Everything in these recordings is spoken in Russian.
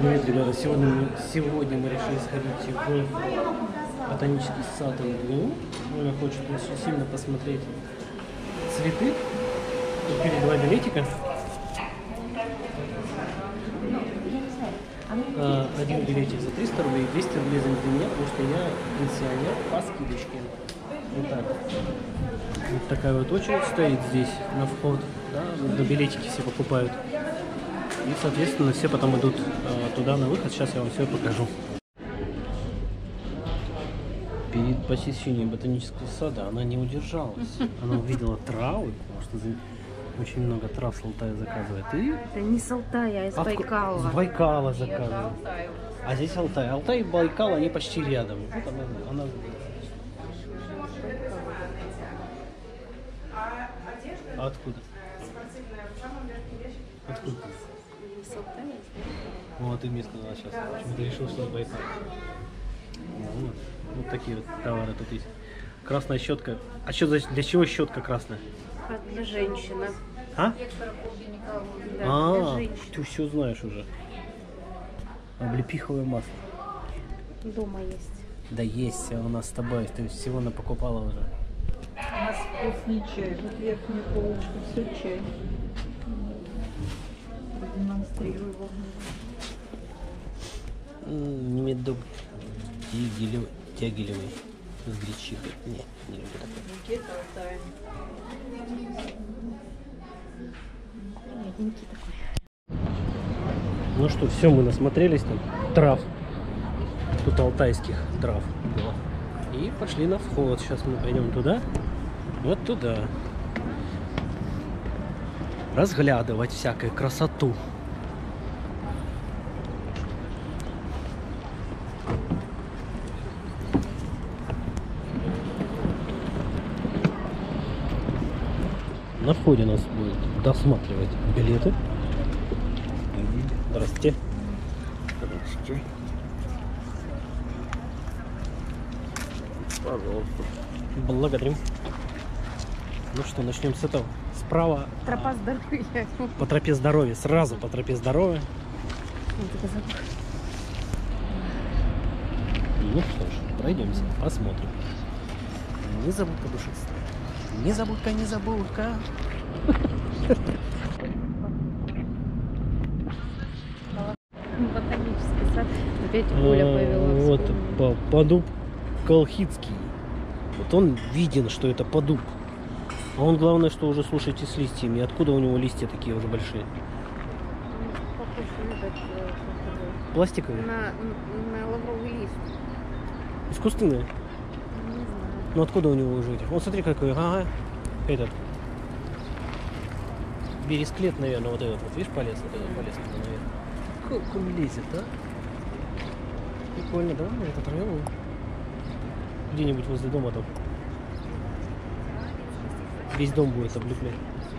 Привет, ребята! Сегодня мы решили сходить в ботанический сад МГУ. Оля хочет очень сильно посмотреть цветы. Купили 2 билетика. Один билетик за 300 рублей, 200 рублей за меня, потому что я пенсионер по скидочке. Вот так. Вот такая вот очередь стоит здесь на вход. Да? На билетики все покупают. И, соответственно, все потом идут туда на выход. Сейчас я вам все покажу. Перед посещением ботанического сада она не удержалась. Она увидела травы, потому что очень много трав с Алтая заказывает. И... Это не с Алтая, а из Байкала. С Байкала заказывает. А здесь Алтай. Алтай и Байкал, они почти рядом. Вот она... А откуда? Откуда? Вот ты мне сказала сейчас. Почему-то решил, что это Байкал. Вот такие вот товары тут есть. Красная щетка. А что для чего щетка красная? Для женщины. А? Да, ты все знаешь уже. Облепиховое масло. Дома есть. Да есть, у нас с тобой. Ты всего напокупала уже. У нас вкусный чай. Вот верхняя полочка, все чай. Демонстрирую вам. Медок тягелевый с гречихой. Не люблю такой. Букет Алтая. Приятненький такой. Ну что, все, мы насмотрелись там трав. Тут алтайских трав было. И пошли на вход. Сейчас мы пойдем туда. Вот туда. Разглядывать всякую красоту. На входе нас будут досматривать билеты. Здравствуйте. Здравствуйте. Пожалуйста. Благодарим. Ну что, начнем с этого. Справа. Тропа здоровья. По тропе здоровья. Сразу по тропе здоровья. Ну что ж, пройдемся, посмотрим. Не забудка душистая. Не забудка, не забудка. Ботанический сад. Опять Оля повела. Вот подуб колхидский. Вот он виден, что это подуб. А он, главное, что уже, слушайте, с листьями. Откуда у него листья такие уже большие? Пластиковые? На лавровый лист. Искусственные? Не знаю. Ну откуда у него уже этих? Вот смотри какой. Ага. Этот. Бересклет, наверное, вот этот. Вот видишь, полез? Вот этот полез туда наверх. Как он лезет, а? Прикольно, да? Это оторвем. Где-нибудь возле дома там. Весь дом будет облеплять.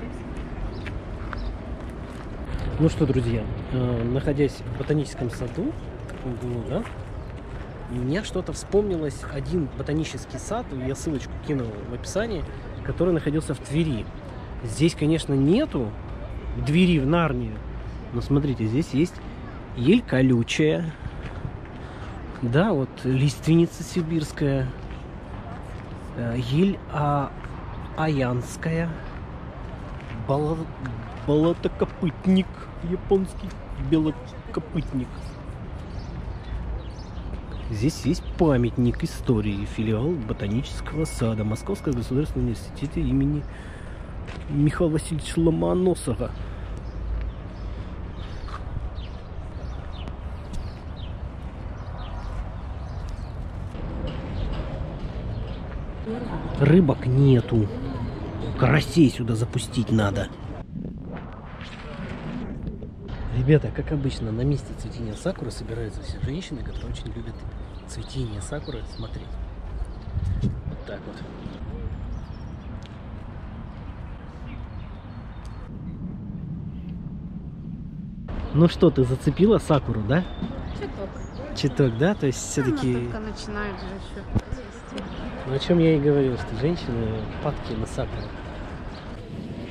Ну что, друзья, находясь в ботаническом саду, да, мне что-то вспомнилось один ботанический сад, я ссылочку кинул в описании, который находился в Твери. Здесь, конечно, нету двери в Нарнию, но смотрите, здесь есть ель колючая, да, вот лиственница сибирская, ель аянская, болотокопытник японский, белокопытник. Здесь есть памятник истории, филиал ботанического сада Московского государственного университета имени Михаила Васильевича Ломоносова. Рыбок нету. Карасей сюда запустить надо. Ребята, как обычно, на месте цветения сакуры собираются все женщины, которые очень любят цветение сакуры смотреть. Вот так вот. Ну что, ты зацепила сакуру, да? Чуток. Чуток, да? То есть все-таки... Только начинают же еще цвести. Ну, о чем я и говорил, что женщины падки на сакуру.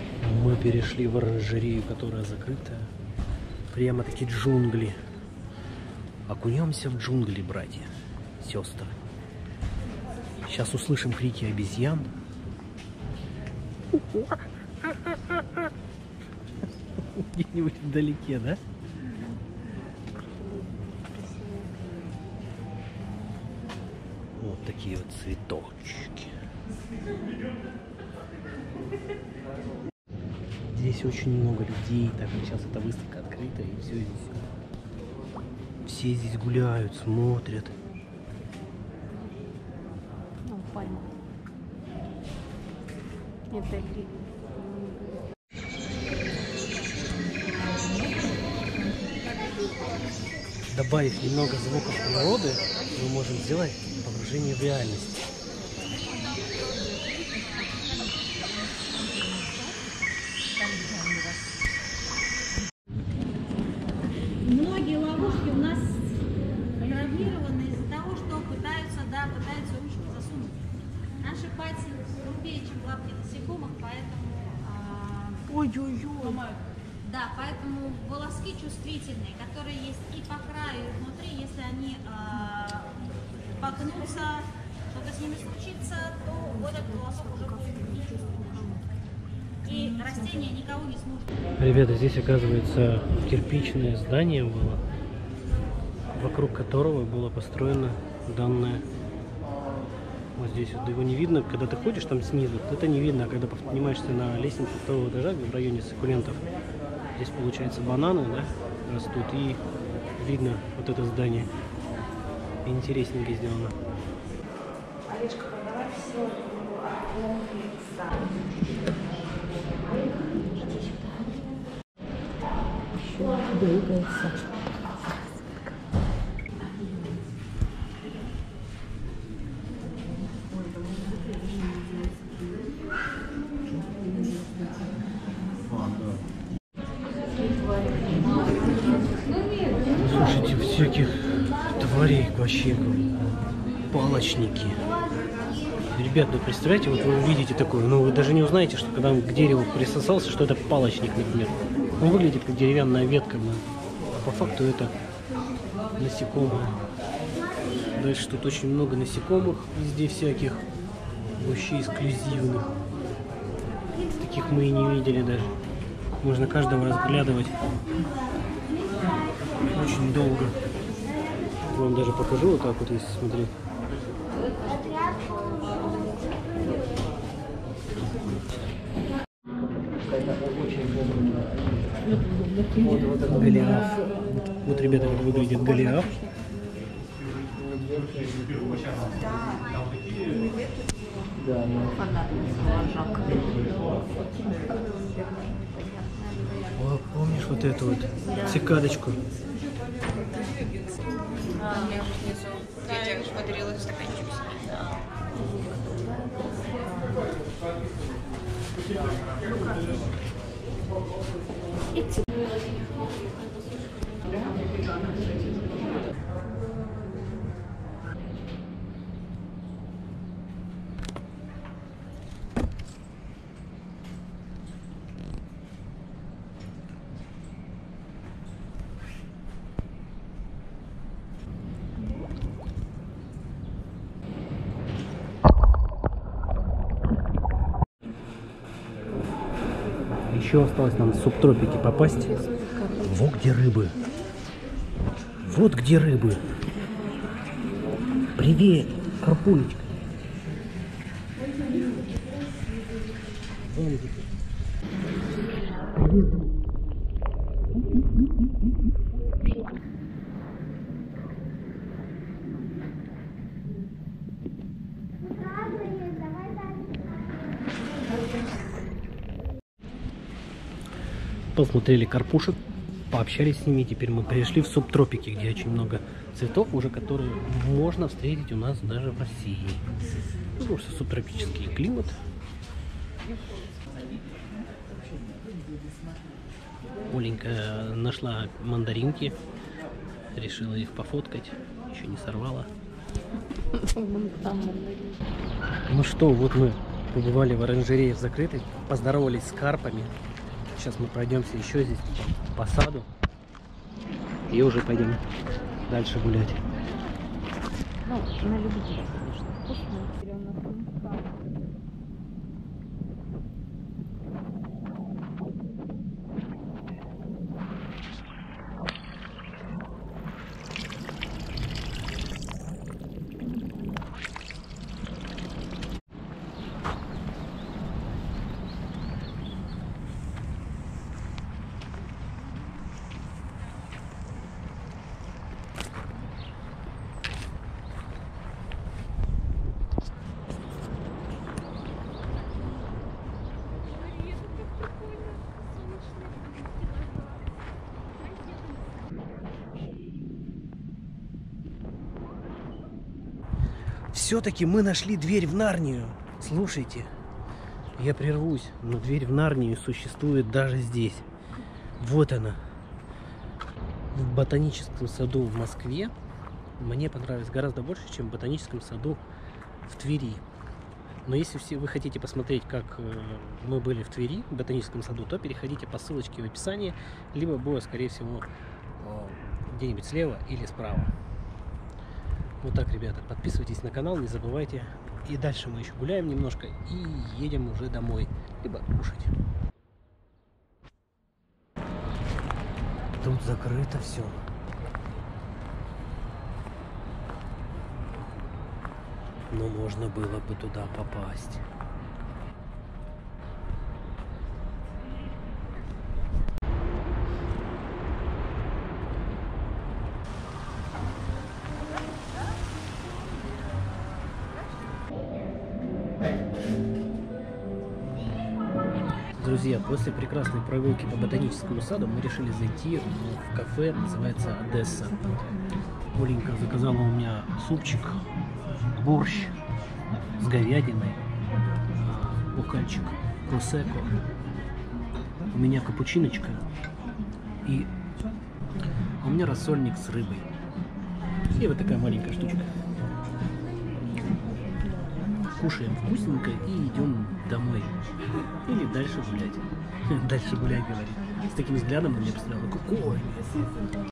Мы перешли в оранжерею, которая закрыта. Прямо такие джунгли. Окунемся в джунгли, братья, сестры. Сейчас услышим крики обезьян. Где-нибудь вдалеке, да? Вот такие вот цветочки. Здесь очень много людей, так как сейчас эта выставка открыта, и все здесь. Все здесь гуляют, смотрят. Ну, пальма. Это гриб. Добавив немного звуков природы, мы можем сделать погружение в реальность. Многие ловушки у нас травмированы из-за того, что пытаются ручку засунуть. Наши пальцы грубее, чем лапки насекомых, поэтому да, поэтому волоски чувствительные, которые есть и по краю, и внутри, если они погнутся, что-то с ними случится, то вот этот волосок уже будет нечувствительный. И растение никого не сможет. Ребята, здесь, оказывается, кирпичное здание было, вокруг которого было построено данное. Вот здесь вот его не видно, когда ты ходишь там снизу, это не видно, а когда поднимаешься на лестницу второго этажа в районе суккулентов, здесь, получается, бананы, да, растут, и видно вот это здание. Интересненько сделано. Слушайте, всяких тварей вообще, палочники. Ребят, ну представляете, вот вы увидите такое, но вы даже не узнаете, что когда он к дереву присосался, что это палочник, например. Он выглядит как деревянная ветка, а по факту это насекомые. Дальше тут очень много насекомых, везде всяких, вообще эксклюзивных. Таких мы и не видели даже. Можно каждого разглядывать очень долго. Вам даже покажу вот так вот, если смотреть. Голиаф. Вот, ребята, как выглядит голиаф. О, помнишь вот эту вот цикадочку? Я же внизу. Я тебе подарила стаканчик. Еще осталось нам в субтропики попасть. Вот где рыбы. Вот где рыбы. Привет, карпулечка. Посмотрели карпушек, пообщались с ними. Теперь мы пришли в субтропики, где очень много цветов, уже которые можно встретить у нас даже в России. Потому что субтропический климат. Оленька нашла мандаринки, решила их пофоткать, еще не сорвала. Ну что, вот мы побывали в оранжерее в закрытой, поздоровались с карпами. Сейчас мы пройдемся еще здесь по саду и уже пойдем дальше гулять. Ну, на любителя, конечно, вкусно. Все-таки мы нашли дверь в Нарнию. Слушайте, я прервусь, но дверь в Нарнию существует даже здесь. Вот она. В ботаническом саду в Москве мне понравилось гораздо больше, чем в ботаническом саду в Твери. Но если вы хотите посмотреть, как мы были в Твери, в ботаническом саду, то переходите по ссылочке в описании, либо будет, скорее всего, где-нибудь слева или справа. Вот так, ребята, подписывайтесь на канал, не забывайте. И дальше мы еще гуляем немножко и едем уже домой, либо кушать. Тут закрыто все. Но можно было бы туда попасть. Друзья, после прекрасной прогулки по ботаническому саду мы решили зайти в кафе, называется Одесса. Оленька заказала у меня супчик, борщ с говядиной, бокальчик просекко, у меня капучиночка и у меня рассольник с рыбой. И вот такая маленькая штучка. Кушаем вкусненько и идем домой. Или дальше гулять. Дальше гулять, говорит. С таким взглядом на меня посмотрела. Какой?